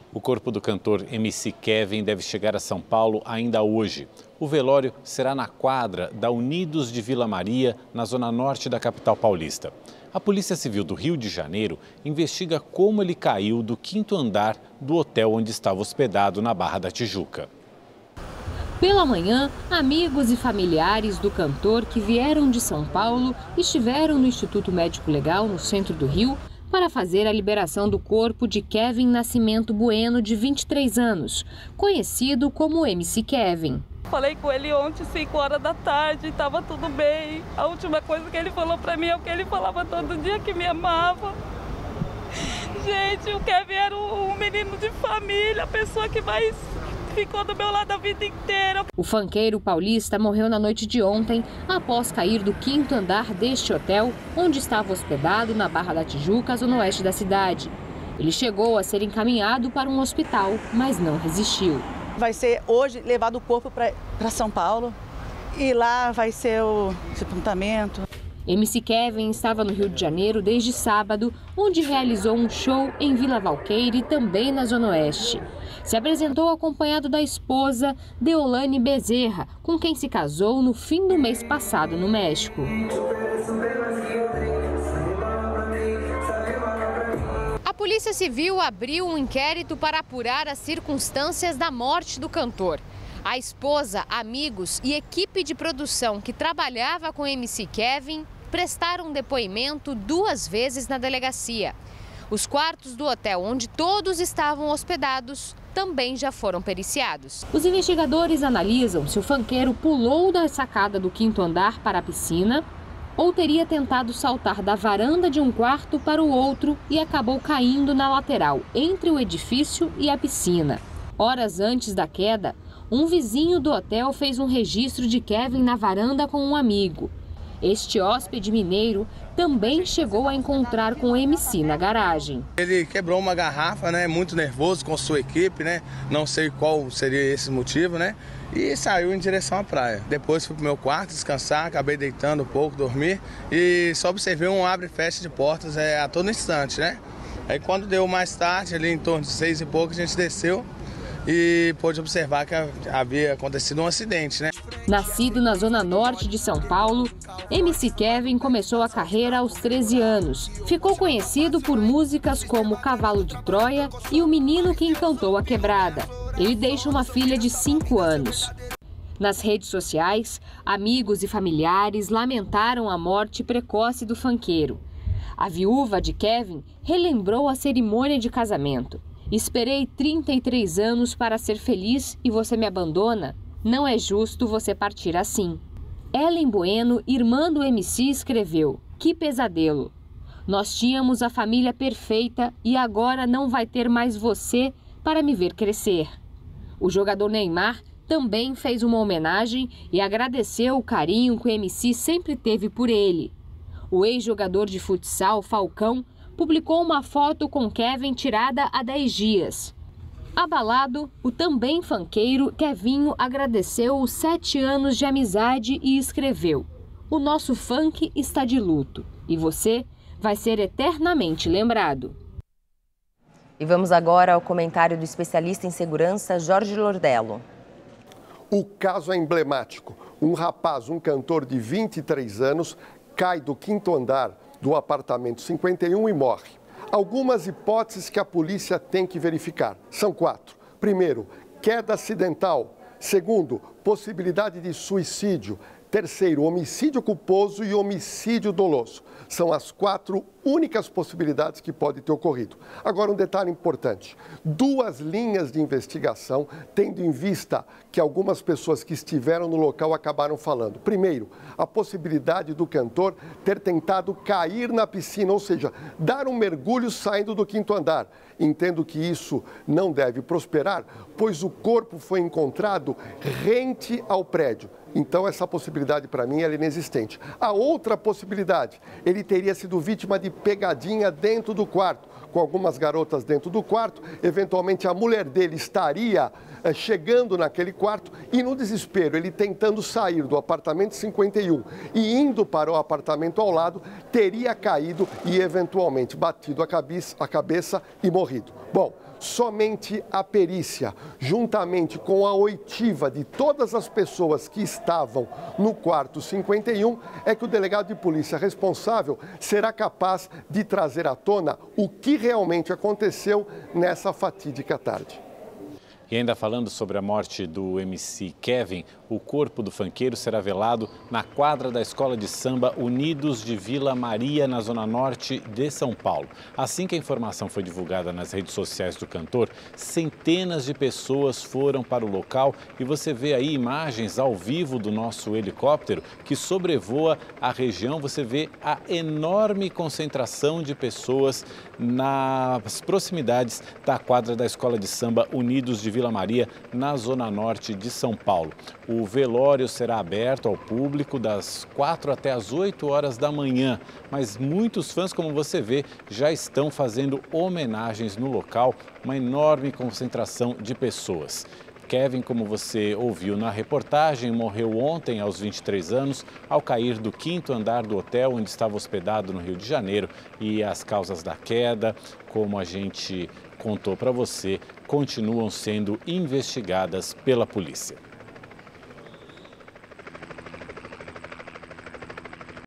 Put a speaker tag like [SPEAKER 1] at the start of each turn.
[SPEAKER 1] O corpo do cantor MC Kevin deve chegar a São Paulo ainda hoje. O velório será na quadra da Unidos de Vila Maria, na zona norte da capital paulista. A Polícia Civil do Rio de Janeiro investiga como ele caiu do 5º andar do hotel onde estava hospedado na Barra da Tijuca.
[SPEAKER 2] Pela manhã, amigos e familiares do cantor que vieram de São Paulo estiveram no Instituto Médico Legal, no centro do Rio, para fazer a liberação do corpo de Kevin Nascimento Bueno, de 23 anos, conhecido como MC Kevin.
[SPEAKER 3] Falei com ele ontem, 5 horas da tarde, estava tudo bem. A última coisa que ele falou para mim é o que ele falava todo dia, que me amava. Gente, o Kevin era um menino de família, a pessoa que mais ficou do meu lado a vida inteira.
[SPEAKER 2] O funkeiro paulista morreu na noite de ontem após cair do 5º andar deste hotel, onde estava hospedado na Barra da Tijuca, zona oeste da cidade. Ele chegou a ser encaminhado para um hospital, mas não resistiu.
[SPEAKER 4] Vai ser hoje levado o corpo para São Paulo e lá vai ser o sepultamento.
[SPEAKER 2] MC Kevin estava no Rio de Janeiro desde sábado, onde realizou um show em Vila Valqueire, também na Zona Oeste. Se apresentou acompanhado da esposa, Deolane Bezerra, com quem se casou no fim do mês passado no México. A Polícia Civil abriu um inquérito para apurar as circunstâncias da morte do cantor. A esposa, amigos e equipe de produção que trabalhava com MC Kevin prestaram depoimento 2 vezes na delegacia. Os quartos do hotel onde todos estavam hospedados também já foram periciados. Os investigadores analisam se o funkeiro pulou da sacada do 5º andar para a piscina ou teria tentado saltar da varanda de um quarto para o outro e acabou caindo na lateral, entre o edifício e a piscina. Horas antes da queda, um vizinho do hotel fez um registro de Kevin na varanda com um amigo. Este hóspede mineiro também chegou a encontrar com o MC na garagem.
[SPEAKER 5] Ele quebrou uma garrafa, né? Muito nervoso com sua equipe, né? Não sei qual seria esse motivo, né? E saiu em direção à praia. Depois fui pro meu quarto descansar, acabei deitando um pouco, dormir e só observei um abre e fecha de portas a todo instante, né? Aí quando deu mais tarde, ali em torno de 6 e pouco, a gente desceu e pôde observar que havia acontecido um acidente, né?
[SPEAKER 2] Nascido na zona norte de São Paulo, MC Kevin começou a carreira aos 13 anos. Ficou conhecido por músicas como Cavalo de Troia e O Menino que Encantou a Quebrada. Ele deixa uma filha de 5 anos. Nas redes sociais, amigos e familiares lamentaram a morte precoce do funkeiro. A viúva de Kevin relembrou a cerimônia de casamento. Esperei 33 anos para ser feliz e você me abandona? Não é justo você partir assim. Ellen Bueno, irmã do MC, escreveu: que pesadelo. Nós tínhamos a família perfeita e agora não vai ter mais você para me ver crescer. O jogador Neymar também fez uma homenagem e agradeceu o carinho que o MC sempre teve por ele. O ex-jogador de futsal, Falcão, publicou uma foto com Kevin tirada há 10 dias. Abalado, o também funkeiro Kevinho agradeceu os 7 anos de amizade e escreveu: o nosso funk está de luto e você vai ser eternamente lembrado.
[SPEAKER 6] E vamos agora ao comentário do especialista em segurança, Jorge Lordello.
[SPEAKER 7] O caso é emblemático. Um rapaz, um cantor de 23 anos, cai do 5º andar do apartamento 51 e morre. Algumas hipóteses que a polícia tem que verificar. São 4. Primeiro, queda acidental. Segundo, possibilidade de suicídio. Terceiro, homicídio culposo e homicídio doloso. São as 4 únicas possibilidades que podem ter ocorrido. Agora, um detalhe importante. 2 linhas de investigação, tendo em vista que algumas pessoas que estiveram no local acabaram falando. Primeiro, a possibilidade do cantor ter tentado cair na piscina, ou seja, dar um mergulho saindo do 5º andar. Entendo que isso não deve prosperar, pois o corpo foi encontrado rente ao prédio. Então, essa possibilidade, para mim, é inexistente. A outra possibilidade, ele teria sido vítima de pegadinha dentro do quarto, com algumas garotas dentro do quarto. Eventualmente, a mulher dele estaria chegando naquele quarto e, no desespero, ele tentando sair do apartamento 51 e indo para o apartamento ao lado, teria caído e, eventualmente, batido a cabeça e morrido. Bom, Somente a perícia, juntamente com a oitiva de todas as pessoas que estavam no quarto 51, é que o delegado de polícia responsável será capaz de trazer à tona o que realmente aconteceu nessa fatídica tarde.
[SPEAKER 1] E ainda falando sobre a morte do MC Kevin, o corpo do funkeiro será velado na quadra da Escola de Samba Unidos de Vila Maria, na zona norte de São Paulo. Assim que a informação foi divulgada nas redes sociais do cantor, centenas de pessoas foram para o local e você vê aí imagens ao vivo do nosso helicóptero que sobrevoa a região. Você vê a enorme concentração de pessoas nas proximidades da quadra da Escola de Samba Unidos de Vila Maria, na zona norte de São Paulo. O velório será aberto ao público das 4 até as 8 horas da manhã, mas muitos fãs, como você vê, já estão fazendo homenagens no local, uma enorme concentração de pessoas. Kevin, como você ouviu na reportagem, morreu ontem aos 23 anos ao cair do 5º andar do hotel onde estava hospedado no Rio de Janeiro, e as causas da queda, como a gente contou para você, continuam sendo investigadas pela polícia.